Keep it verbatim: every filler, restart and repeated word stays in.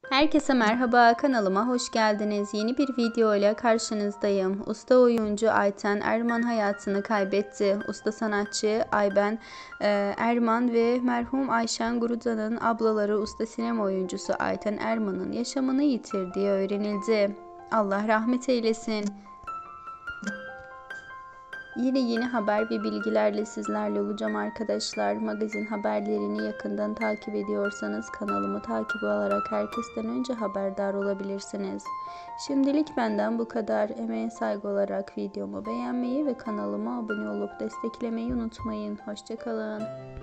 Herkese merhaba, kanalıma hoş geldiniz. Yeni bir video ile karşınızdayım. Usta oyuncu Ayten Erman hayatını kaybetti. Usta sanatçı Ayben e, Erman ve merhum Ayşen Gurudan'ın ablaları usta sinema oyuncusu Ayten Erman'ın yaşamını yitirdiği öğrenildi. Allah rahmet eylesin. Yine yeni haber ve bilgilerle sizlerle olacağım arkadaşlar. Magazin haberlerini yakından takip ediyorsanız kanalımı takip alarak herkesten önce haberdar olabilirsiniz. Şimdilik benden bu kadar. Emeğe saygı olarak videomu beğenmeyi ve kanalıma abone olup desteklemeyi unutmayın. Hoşça kalın.